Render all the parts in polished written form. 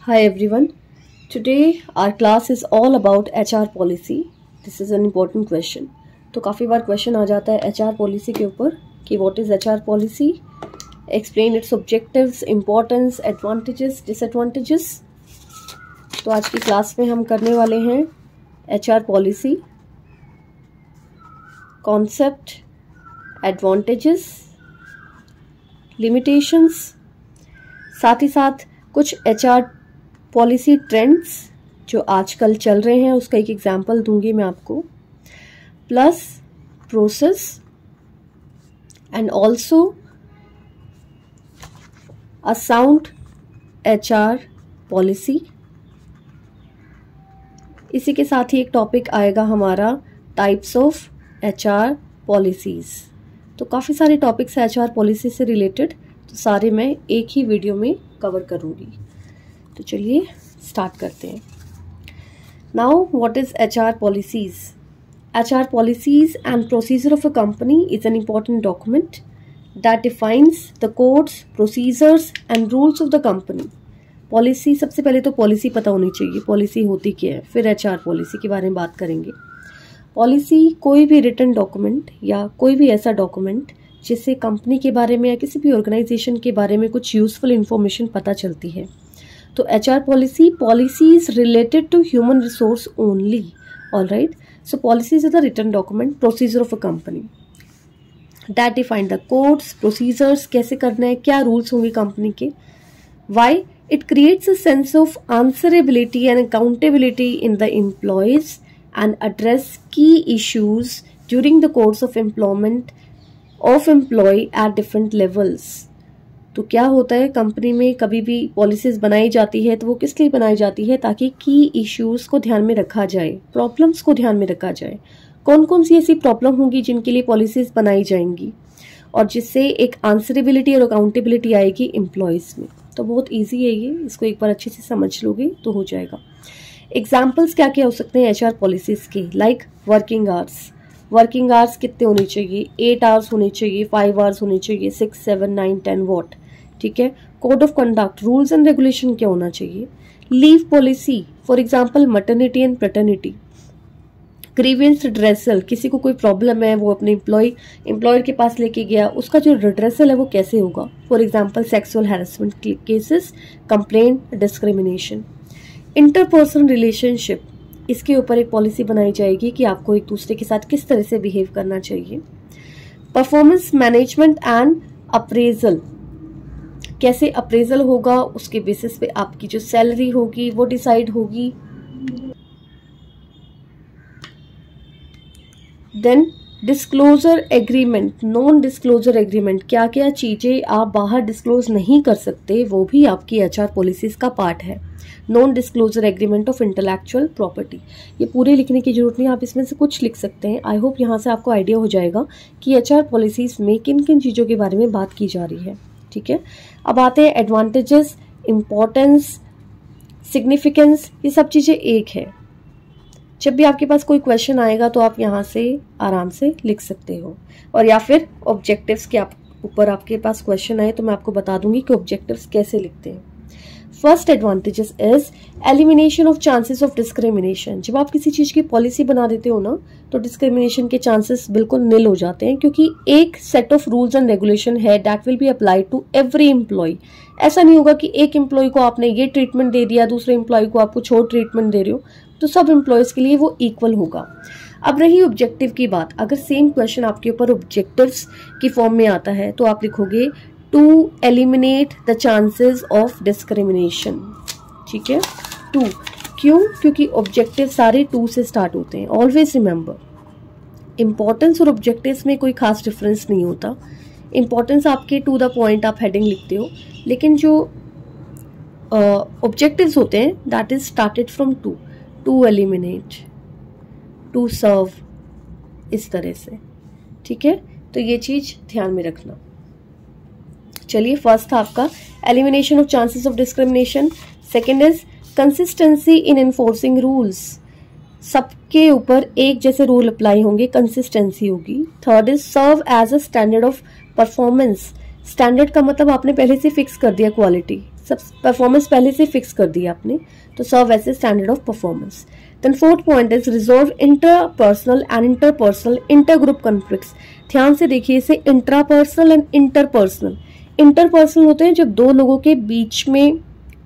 Hi everyone. Today our class is all about HR policy. This is an important question. तो काफ़ी बार question आ जाता है HR policy के ऊपर कि what is HR policy, explain its objectives, importance, advantages, disadvantages. तो आज की क्लास में हम करने वाले हैं HR policy, concept, advantages, limitations, साथ ही साथ कुछ HR पॉलिसी ट्रेंड्स जो आजकल चल रहे हैं उसका एक एग्जांपल दूंगी मैं आपको, plus process and also a sound HR policy. इसी के साथ ही एक टॉपिक आएगा हमारा टाइप्स ऑफ HR पॉलिसीज. तो काफ़ी सारे टॉपिक्स हैं HR पॉलिसी से रिलेटेड, तो सारे मैं एक ही वीडियो में कवर करूँगी. तो चलिए स्टार्ट करते हैं. Now what is HR policies? HR policies and procedure of a company is an important document that defines the codes, procedures and rules of the company. Policy, सबसे पहले तो पॉलिसी पता होनी चाहिए, पॉलिसी होती क्या है, फिर HR पॉलिसी के बारे में बात करेंगे. पॉलिसी कोई भी रिटन डॉक्यूमेंट या कोई भी ऐसा डॉक्यूमेंट जिससे कंपनी के बारे में या किसी भी ऑर्गेनाइजेशन के बारे में कुछ यूजफुल इंफॉर्मेशन पता चलती है. तो HR policies related to human resource only. All right. So policies are the written document, procedure of a company that define the codes, procedures, कैसे करना है, क्या rules होंगे कंपनी के. Why? It creates a sense of answerability and accountability in the employees and address key issues during the course of employment of employee at different levels. तो क्या होता है, कंपनी में कभी भी पॉलिसीज बनाई जाती है तो वो किस लिए बनाई जाती है, ताकि की इश्यूज को ध्यान में रखा जाए, प्रॉब्लम्स को ध्यान में रखा जाए. कौन कौन सी ऐसी प्रॉब्लम होंगी जिनके लिए पॉलिसीज बनाई जाएंगी और जिससे एक आंसरेबिलिटी और अकाउंटेबिलिटी आएगी एम्प्लॉयज में. तो बहुत ईजी है ये, इसको एक बार अच्छे से समझ लोगे तो हो जाएगा. एग्जाम्पल्स क्या क्या हो सकते हैं HR पॉलिसीज के, like working hours. Working hours कितने होने चाहिए? 8 आवर्स होने चाहिए, 5 आवर्स होने चाहिए, 6, 7, 9, 10 वॉट. ठीक है. Code of conduct, rules and regulation क्या होना चाहिए. Leave policy, for example maternity and paternity. Grievance redressal, किसी को कोई प्रॉब्लम है वो अपने एम्प्लॉयर के पास लेके गया, उसका जो रिड्रेसल है वो कैसे होगा. For example sexual harassment cases, complaint, discrimination. Interpersonal relationship, इसके ऊपर एक पॉलिसी बनाई जाएगी कि आपको एक दूसरे के साथ किस तरह से बिहेव करना चाहिए. परफॉर्मेंस मैनेजमेंट एंड अप्रेजल, कैसे अप्रेजल होगा, उसके बेसिस पे आपकी जो सैलरी होगी वो डिसाइड होगी. Then disclosure agreement, non disclosure agreement, क्या क्या चीजें आप बाहर डिस्क्लोज नहीं कर सकते वो भी आपकी HR पॉलिसीज का पार्ट है. Non disclosure agreement of intellectual property, ये पूरे लिखने की जरूरत नहीं, आप इसमें से कुछ लिख सकते हैं. आई होप यहाँ से आपको आइडिया हो जाएगा कि HR पॉलिसीज में किन किन चीजों के बारे में बात की जा रही है. ठीक है. अब आते हैं एडवांटेजेस, इंपॉर्टेंस, सिग्निफिकेंस. ये सब चीजें एक है. जब भी आपके पास कोई क्वेश्चन आएगा तो आप यहाँ से आराम से लिख सकते हो, और या फिर ऑब्जेक्टिव्स के ऊपर आपके पास क्वेश्चन आए तो मैं आपको बता दूंगी कि ऑब्जेक्टिव्स कैसे लिखते हैं. First advantages is elimination of chances of discrimination. जब आप किसी चीज की पॉलिसी बना देते हो ना तो डिस्क्रिमिनेशन के चांसेस बिल्कुल निल हो जाते हैं, क्योंकि एक set of rules and regulation है that will be applied to every employee. ऐसा नहीं होगा कि एक एम्प्लॉय को आपने ये ट्रीटमेंट दे दिया, दूसरे एम्प्लॉय को आप कुछ और ट्रीटमेंट दे रहे हो, तो सब एम्प्लॉयज के लिए वो इक्वल होगा. अब रही ऑब्जेक्टिव की बात, अगर सेम क्वेश्चन आपके ऊपर ऑब्जेक्टिव्स की फॉर्म में आता है तो आप लिखोगे to eliminate the chances of discrimination. ठीक है. टू क्यों? क्योंकि ऑब्जेक्टिव सारे 2 से स्टार्ट होते हैं. ऑलवेज रिमेंबर, इंपॉर्टेंस और ऑब्जेक्टिव्स में कोई खास डिफरेंस नहीं होता. इंपॉर्टेंस आपके टू द पॉइंट आप हेडिंग लिखते हो, लेकिन जो ऑब्जेक्टिव्स होते हैं that is started from to eliminate, to serve, इस तरह से. ठीक है. तो ये चीज ध्यान में रखना. चलिए, फर्स्ट था आपका elimination of chances of discrimination. Second is consistency in enforcing rules, सबके ऊपर एक जैसे रूल अप्लाई होंगे, कंसिस्टेंसी होगी. Third is serve as a standard of performance. Standard का मतलब आपने पहले से फिक्स कर दिया क्वालिटी. सब परफॉर्मेंस पहले से फिक्स कर दी आपने, तो serve as a standard of performance. Then fourth point is resolve interpersonal and interpersonal intergroup conflicts. ध्यान से देखिए इसे, इंट्रापर्सनल एंड इंटरपर्सनल। इंटरपर्सनल होते हैं जब दो लोगों के बीच में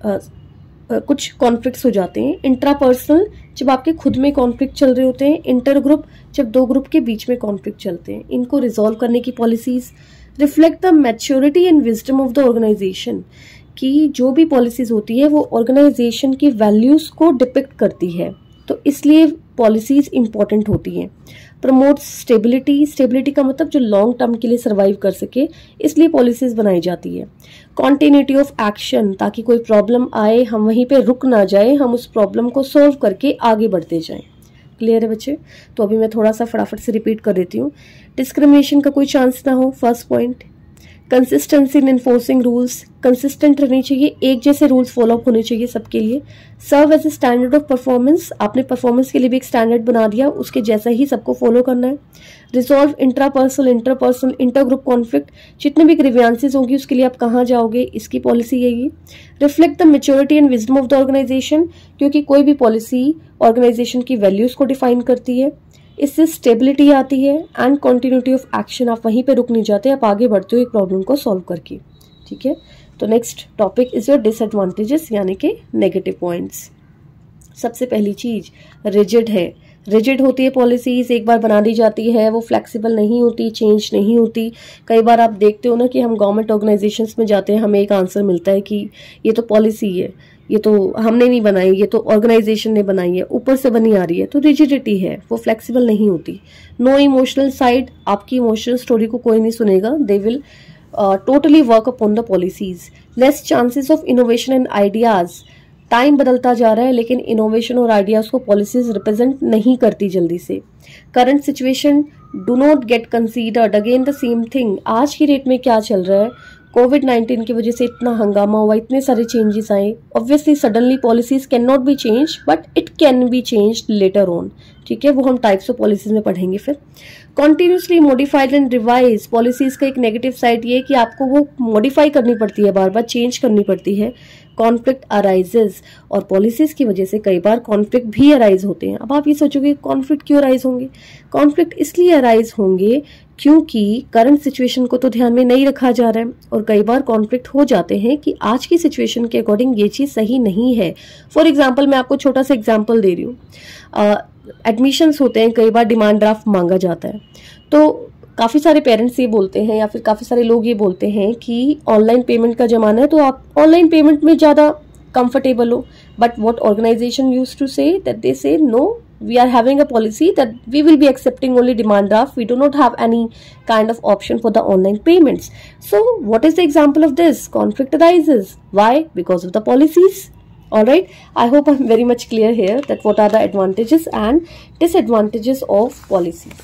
कुछ कॉन्फ्लिक्ट्स हो जाते हैं, इंट्रापर्सनल जब आपके खुद में कॉन्फ्लिक्ट चल रहे होते हैं, इंटर ग्रुप जब दो ग्रुप के बीच में कॉन्फ्लिक्ट चलते हैं। इनको रिजॉल्व करने की policies reflect the maturity and wisdom of the organization, कि जो भी पॉलिसीज होती है वो ऑर्गेनाइजेशन की वैल्यूज को डिपिक्ट करती है, तो इसलिए पॉलिसीज इंपॉर्टेंट होती हैं। प्रमोट स्टेबिलिटी, स्टेबिलिटी का मतलब जो लॉन्ग टर्म के लिए सर्वाइव कर सके, इसलिए पॉलिसीज बनाई जाती है। कॉन्टिन्यूटी ऑफ एक्शन, ताकि कोई प्रॉब्लम आए हम वहीं पे रुक ना जाए, हम उस प्रॉब्लम को सॉल्व करके आगे बढ़ते जाएं। क्लियर है बच्चे? तो अभी मैं थोड़ा सा फटाफट से रिपीट कर देती हूँ। डिस्क्रिमिनेशन का कोई चांस ना हो, first point. Consistency in enforcing rules, consistent रहनी चाहिए, एक जैसे रूल्स फॉलो अप होने चाहिए सबके लिए। Serve as a standard of performance, आपने परफॉर्मेंस के लिए भी एक स्टैंडर्ड बना दिया, उसके जैसा ही सबको फॉलो करना है। Resolve intrapersonal interpersonal intergroup conflict, जितने भी ग्रीवियंसेस होंगी उसके लिए आप कहाँ जाओगे, इसकी पॉलिसी है ये। Reflect the maturity and wisdom of the organization, क्योंकि कोई भी पॉलिसी ऑर्गेनाइजेशन की वैल्यूज को डिफाइन करती है, इससे स्टेबिलिटी आती है एंड कंटिन्यूटी ऑफ एक्शन, आप वहीं पे रुक नहीं जाते, आप आगे बढ़ते हो एक प्रॉब्लम को सॉल्व करके। ठीक है, तो next topic is your disadvantages, यानी कि नेगेटिव पॉइंट्स। सबसे पहली चीज रिजिड है। रिजिड होती है पॉलिसीज, एक बार बना दी जाती है वो फ्लेक्सिबल नहीं होती, चेंज नहीं होती। कई बार आप देखते हो ना कि हम गवर्नमेंट ऑर्गेनाइजेशंस में जाते हैं, हमें एक आंसर मिलता है कि ये तो पॉलिसी है, ये तो हमने नहीं बनाई, ये तो ऑर्गेनाइजेशन ने बनाई है, ऊपर से बनी आ रही है, तो रिजिडिटी है, वो फ्लेक्सिबल नहीं होती। नो इमोशनल साइड, आपकी इमोशनल स्टोरी को कोई नहीं सुनेगा, they will totally work upon the policies. Less chances of innovation and ideas, time बदलता जा रहा है लेकिन इनोवेशन और आइडियाज को पॉलिसीज रिप्रेजेंट नहीं करती जल्दी से। Current situation do not get considered, again the same thing. आज की डेट में क्या चल रहा है, कोविड-19 की वजह से इतना हंगामा हुआ, इतने सारे चेंजेस आए। Obviously suddenly policies can not be change, but it can be change later on. ठीक है, वो हम टाइप्स ऑफ पॉलिसीज में पढ़ेंगे फिर। Continuously modified and revise, policies का एक नेगेटिव साइड ये कि आपको वो मॉडिफाई करनी पड़ती है, बार बार चेंज करनी पड़ती है। कॉन्फ्लिक्ट अराइजेज, और पॉलिसीज की वजह से कई बार कॉन्फ्लिक्ट भी अराइज होते हैं। अब आप ये सोचोगे कॉन्फ्लिक्ट क्यों अराइज होंगे? कॉन्फ्लिक्ट इसलिए अराइज होंगे क्योंकि करंट सिचुएशन को तो ध्यान में नहीं रखा जा रहा है, और कई बार कॉन्फ्लिक्ट हो जाते हैं कि आज की सिचुएशन के अकॉर्डिंग ये चीज सही नहीं है। फॉर एग्जाम्पल, मैं आपको छोटा सा एग्जाम्पल दे रही हूँ। एडमिशंस होते हैं, कई बार डिमांड ड्राफ्ट मांगा जाता है, तो काफी सारे पेरेंट्स ये बोलते हैं या फिर काफी सारे लोग ये बोलते हैं कि ऑनलाइन पेमेंट का जमाना है, तो आप ऑनलाइन पेमेंट में ज्यादा कंफर्टेबल हो। But what organization used to say that they say no, we are having a policy that we will be accepting only demand draft, we do not have any kind of option for the online payments. So what is the example of this? Conflict arises. Why? Because of the policies. All right, I hope I'm very much clear here that what are the advantages and disadvantages of policies.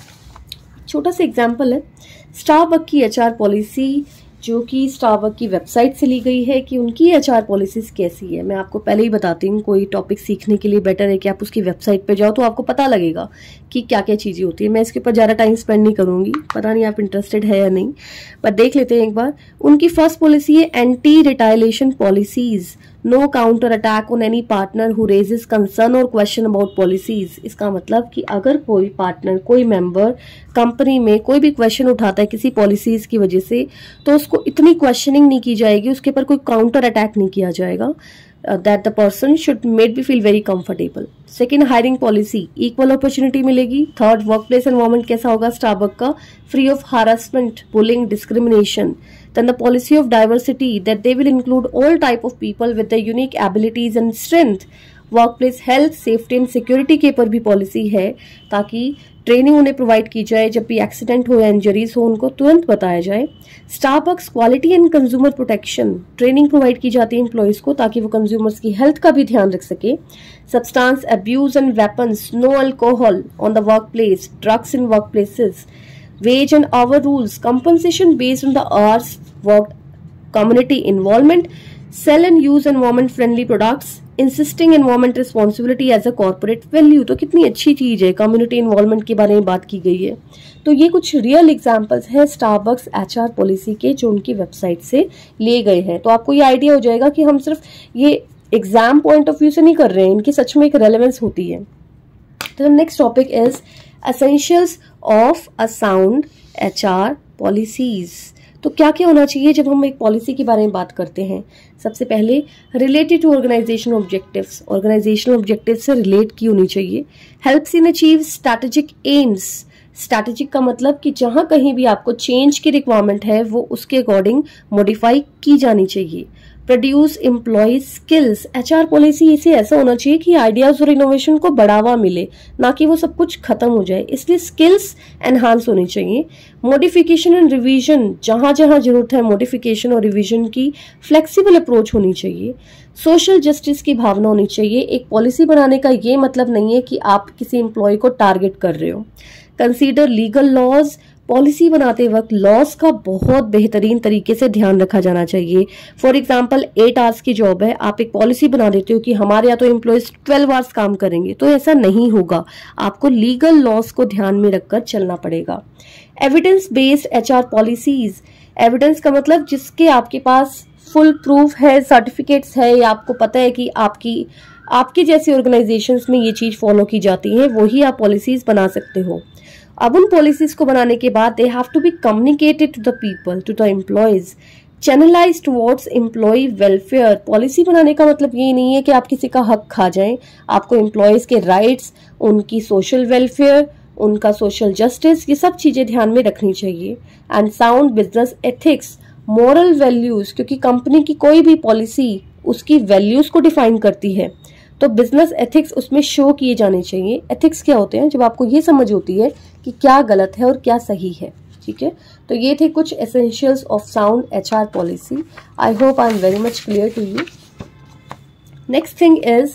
छोटा सा example है, Starbuck की HR policy, जो कि Starbuck की website से ली गई है कि उनकी एचआर पॉलिसीज कैसी है। मैं आपको पहले ही बताती हूँ, कोई टॉपिक सीखने के लिए बेटर है कि आप उसकी वेबसाइट पे जाओ, तो आपको पता लगेगा कि क्या क्या चीजें होती है। मैं इसके ऊपर ज़्यादा टाइम स्पेंड नहीं करूंगी, पता नहीं आप इंटरेस्टेड है या नहीं, पर देख लेते हैं एक बार। उनकी फर्स्ट पॉलिसी है anti retaliation policies, no counter attack on any partner who raises concern और क्वेश्चन अबाउट पॉलिसीज। इसका मतलब कि अगर कोई पार्टनर, कोई मेंबर कंपनी में कोई भी क्वेश्चन उठाता है किसी पॉलिसीज की वजह से, तो उसको इतनी क्वेश्चनिंग नहीं की जाएगी, उसके ऊपर कोई काउंटर अटैक नहीं किया जाएगा। that the person should made me feel very comfortable. Second, hiring policy, equal opportunity मिलेगी. Third, workplace environment कैसा होगा स्टारबक का, free of harassment, bullying, discrimination. Then the policy of diversity, that they will include all type of people with their unique abilities and strength. Workplace health, safety and security के ऊपर भी policy है, ताकि training उन्हें provide की जाए, जब भी एक्सीडेंट हो या इंजरीज हो उनको तुरंत बताया जाए। Starbucks quality and consumer protection, training provide की जाती है एम्प्लॉयज को ताकि वो कंज्यूमर्स की हेल्थ का भी ध्यान रख सके। Substance abuse and weapons, no alcohol on the work place, drugs in work places, wage and hour rules, compensation based on the hours work, community involvement, sell and use environment friendly products, insisting environment responsibility as a corporate value. तो कितनी अच्छी चीज है, community involvement के बारे में बात की गई है। तो ये कुछ रियल एग्जांपल्स हैं स्टारबक्स एचआर पॉलिसी के जो उनकी वेबसाइट से लिए गए हैं। तो आपको ये आइडिया हो जाएगा कि हम सिर्फ ये एग्जाम पॉइंट ऑफ व्यू से नहीं कर रहे हैं, इनकी सच में एक रेलेवेंस होती है। तो next topic is essentials of a sound HR policies. तो क्या क्या होना चाहिए जब हम एक पॉलिसी के बारे में बात करते हैं? सबसे पहले related to organizational objectives, organizational objective से रिलेट की होनी चाहिए। Helps in achieve strategic aims, strategic का मतलब कि जहां कहीं भी आपको चेंज की रिक्वायरमेंट है वो उसके अकॉर्डिंग मॉडिफाई की जानी चाहिए। Produce employee skills, HR policy इसे ऐसा होना चाहिए कि आइडियाज और इनोवेशन को बढ़ावा मिले, ना कि वो सब कुछ खत्म हो जाए, इसलिए स्किल्स एनहांस होनी चाहिए। मॉडिफिकेशन एंड रिवीजन, जहां जहां जरूरत है मॉडिफिकेशन और रिवीजन की फ्लेक्सिबल अप्रोच होनी चाहिए। सोशल जस्टिस की भावना होनी चाहिए। एक पॉलिसी बनाने का ये मतलब नहीं है कि आप किसी एम्प्लॉय को टारगेट कर रहे हो। कंसीडर लीगल लॉज, पॉलिसी बनाते वक्त लॉज का बहुत बेहतरीन तरीके से ध्यान रखा जाना चाहिए। फॉर एग्जांपल 8 आवर्स की जॉब है, आप एक पॉलिसी बना देते हो कि हमारे यहाँ तो एम्प्लॉयज 12 आवर्स काम करेंगे, तो ऐसा नहीं होगा। आपको लीगल लॉज को ध्यान में रखकर चलना पड़ेगा। Evidence based HR policies, evidence का मतलब जिसके आपके पास फुल प्रूफ है, सर्टिफिकेट्स है, या आपको पता है कि आपकी जैसी ऑर्गेनाइजेशंस में ये चीज फॉलो की जाती है, वही आप पॉलिसीज बना सकते हो। अब उन पॉलिसीज को बनाने के बाद they have to be communicated to the people, to the employees, channelize towards employee welfare. Policy बनाने का मतलब ये नहीं है कि आप किसी का हक खा जाएं, आपको एम्प्लॉयज के राइट्स, उनकी सोशल वेलफेयर, उनका सोशल जस्टिस, ये सब चीजें ध्यान में रखनी चाहिए। And sound business ethics, moral values, क्योंकि कंपनी की कोई भी पॉलिसी उसकी वैल्यूज को डिफाइन करती है, तो बिजनेस एथिक्स उसमें शो किए जाने चाहिए। एथिक्स क्या होते हैं? जब आपको ये समझ होती है कि क्या गलत है और क्या सही है। ठीक है, तो ये थे कुछ essentials of sound HR policy. I hope I am very much clear to you. Next thing is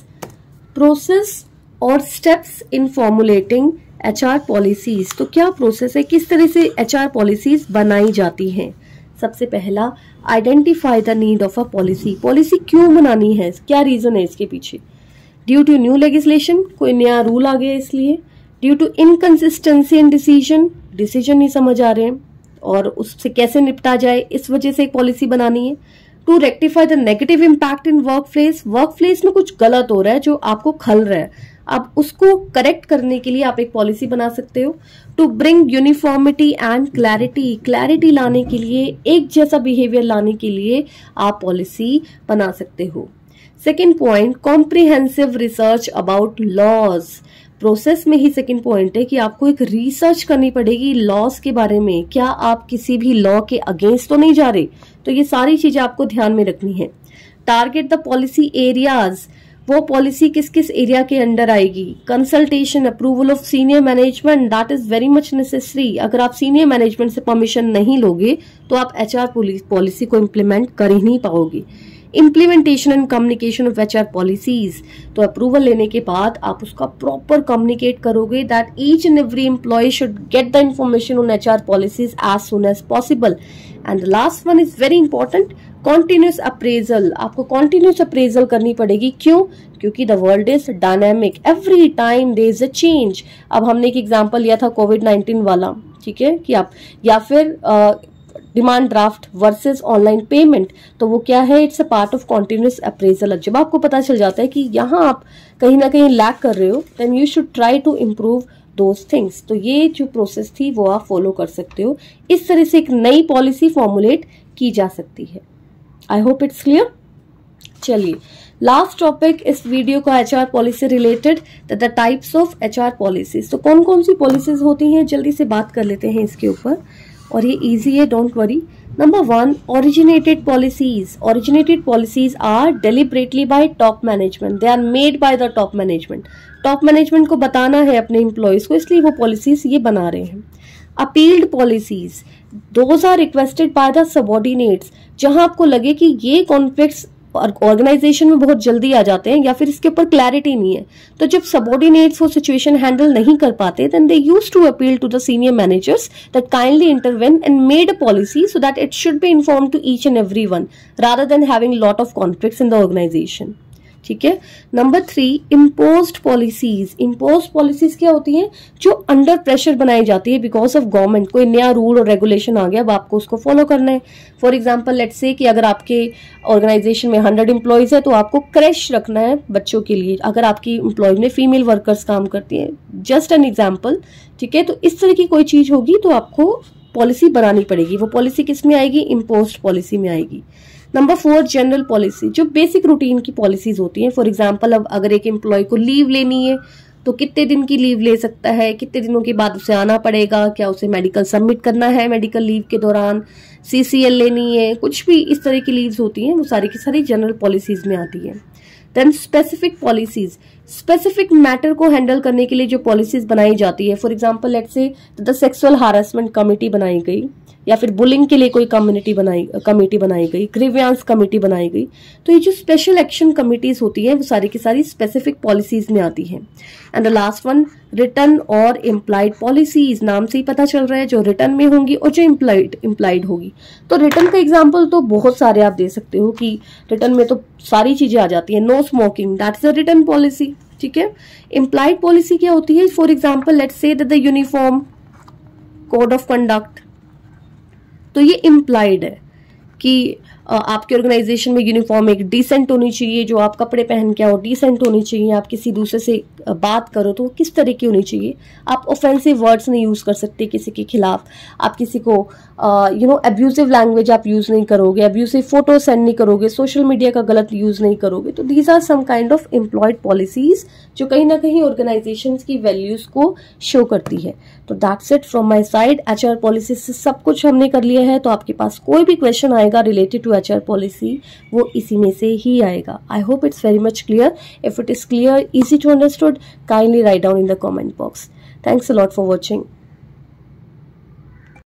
process और steps in formulating HR policies. तो क्या प्रोसेस है, किस तरह से एचआर पॉलिसीज बनाई जाती हैं? सबसे पहला, identify the need of a policy. Policy क्यों बनानी है, क्या रीजन है इसके पीछे? ड्यू टू न्यू लेजिस्लेशन, कोई नया रूल आ गया इसलिए। Due to inconsistency in decision, decision नहीं समझ आ रहे हैं और उससे कैसे निपटा जाए, इस वजह से एक पॉलिसी बनानी है। To rectify the negative impact in work place में कुछ गलत हो रहा है जो आपको खल रहा है, अब उसको करेक्ट करने के लिए आप एक पॉलिसी बना सकते हो। To bring uniformity and clarity लाने के लिए, एक जैसा बिहेवियर लाने के लिए आप पॉलिसी बना सकते हो। Second point, comprehensive research about laws. Process में ही सेकेंड पॉइंट है कि आपको एक रिसर्च करनी पड़ेगी लॉज के बारे में, क्या आप किसी भी लॉ के अगेंस्ट तो नहीं जा रहे, तो ये सारी चीजें आपको ध्यान में रखनी है। टारगेट द पॉलिसी एरियाज, वो पॉलिसी किस किस एरिया के अंडर आएगी। Consultation, approval of senior management, that is very much necessary. अगर आप सीनियर मैनेजमेंट से परमिशन नहीं लोगे तो आप एचआर पॉलिसी को इम्प्लीमेंट कर ही नहीं पाओगे। Implementation and communication of HR policies, तो अप्रूवल लेने के बाद आप उसका प्रॉपर कम्युनिकेट करोगे that each and every employee should get the information on HR policies as soon as possible. And the last one is very important, continuous appraisal. आपको continuous appraisal करनी पड़ेगी, क्यों? क्योंकि the world is dynamic, every time there is a change. अब हमने एक example लिया था कोविड-19 वाला, ठीक है, कि आप या फिर demand draft versus online payment, तो वो क्या है, it's a part of continuous appraisal. जब आपको पता चल जाता है कि यहाँ आप कहीं ना कहीं लैक कर रहे हो, then you should try to improve those things. तो ये जो प्रोसेस थी वो आप फॉलो कर सकते हो। इस तरह से एक नई पॉलिसी फॉर्मुलेट की जा सकती है। I hope it's clear. चलिए, लास्ट टॉपिक इस वीडियो का HR policy related, the types of HR policies. तो कौन कौन सी पॉलिसीज होती हैं, जल्दी से बात कर लेते हैं इसके ऊपर, और ये इजी है, don't worry. Number 1, originated policies. Originated policies are deliberately by top management, they are made by the top management. Top management को बताना है अपने एम्प्लॉयज को, इसलिए वो पॉलिसीज ये बना रहे हैं। Appealed policies, those are requested by the subordinates, जहां आपको लगे कि ये कॉन्फ्लिक्ट्स ऑर्गेनाइजेशन में बहुत जल्दी आ जाते हैं या फिर इसके ऊपर क्लैरिटी नहीं है, तो जब सबऑर्डिनेट्स वो सिचुएशन हैंडल नहीं कर पाते, then they use to appeal to the senior managers that kindly intervene and made a policy so that it should be inform to each and every one rather than having lot of conflicts in the organisation. ठीक है। Number 3, imposed policies. Imposed policies क्या होती हैं? जो under pressure बनाई जाती है because of government. कोई नया रूल और रेगुलेशन आ गया, अब आपको उसको फॉलो करना है। फॉर एग्जाम्पल लेट्स से कि अगर आपके ऑर्गेनाइजेशन में 100 एम्प्लॉयज है तो आपको क्रैश रखना है बच्चों के लिए, अगर आपकी एम्प्लॉयज में फीमेल वर्कर्स काम करती हैं, जस्ट एन एग्जाम्पल। ठीक है, तो इस तरह की कोई चीज होगी तो आपको पॉलिसी बनानी पड़ेगी। वो पॉलिसी किस में आएगी? इम्पोज्ड पॉलिसी में आएगी। नंबर 4, जनरल पॉलिसी, जो बेसिक रूटीन की पॉलिसीज होती हैं। फॉर एग्जाम्पल अब अगर एक एम्प्लॉय को लीव लेनी है तो कितने दिन की लीव ले सकता है, कितने दिनों के बाद उसे आना पड़ेगा, क्या उसे मेडिकल सबमिट करना है मेडिकल लीव के दौरान, CCL लेनी है, कुछ भी इस तरह की लीव्स होती हैं वो सारी की सारी जनरल पॉलिसीज में आती है। Then specific policies, specific matter को हैंडल करने के लिए जो पॉलिसीज बनाई जाती है। For example let's say the sexual harassment committee बनाई गई, या फिर बुलिंग के लिए कोई कमेटी बनाई गई, ग्रीवियंस कमेटी बनाई गई। तो ये जो स्पेशल एक्शन कमिटीज होती हैं वो सारी की सारी स्पेसिफिक पॉलिसीज में आती हैं। And the last one, written और इम्प्लाइड पॉलिसीज। नाम से ही पता चल रहा है, जो रिटन में होंगी और जो इम्प्लाइड होगी। तो रिटन का एग्जाम्पल तो बहुत सारे आप दे सकते हो कि रिटन में तो सारी चीजें आ जाती है। No smoking, that is a written policy. ठीक है। इम्प्लाइड पॉलिसी क्या होती है? For example let's say the uniform code of conduct, तो ये इम्प्लाइड है कि आपके ऑर्गेनाइजेशन में यूनिफॉर्म एक डिसेंट होनी चाहिए, जो आप कपड़े पहन के आओ डिसेंट होनी चाहिए, आप किसी दूसरे से बात करो तो किस तरह की होनी चाहिए, आप ऑफेंसिव वर्ड्स नहीं यूज कर सकते किसी के खिलाफ, आप किसी को अब्यूजिव लैंग्वेज आप यूज नहीं करोगे, अब्यूजिव फोटो सेंड नहीं करोगे, सोशल मीडिया का गलत यूज नहीं करोगे। तो these are some kind of employed policies जो कहीं ना कहीं ऑर्गेनाइजेशन की वैल्यूज को शो करती है। तो that's it from my side. HR policy से सब कुछ हमने कर लिया है, तो आपके पास कोई भी क्वेश्चन आएगा रिलेटेड टू HR पॉलिसी वो इसी में से ही आएगा। I hope it's very much clear. If it is clear, easy to understood, kindly write down in the comment box. Thanks a lot for watching.